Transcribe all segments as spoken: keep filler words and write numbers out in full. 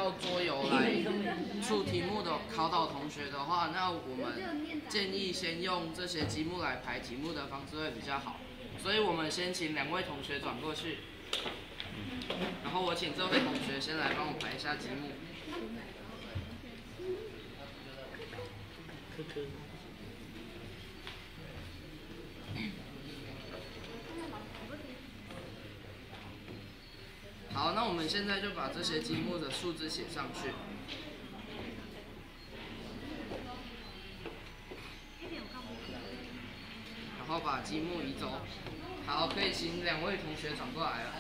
要桌游来出题目的考倒同学的话，那我们建议先用这些积木来排题目的方式会比较好。所以我们先请两位同学转过去，然后我请这位同学先来帮我排一下题目。好，那我们现在就把这些积木的数字写上去。然后把积木移走。好，可以请两位同学转过来了。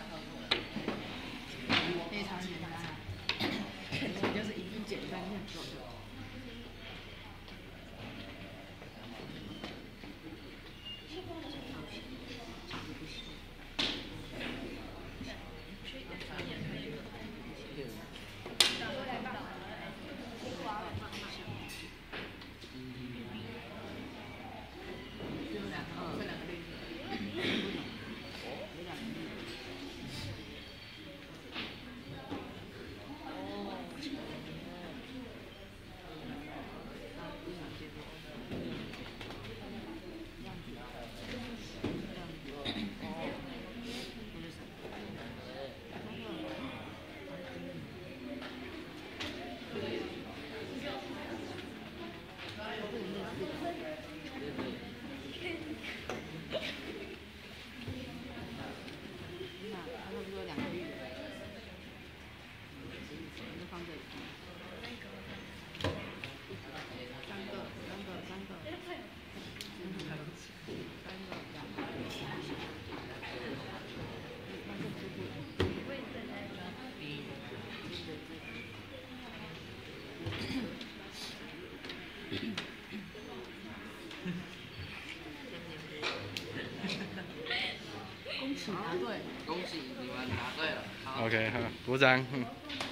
非常简单，就是一句简单念做的。 恭喜答对，恭喜你们答对了。好 OK， 好，鼓掌。嗯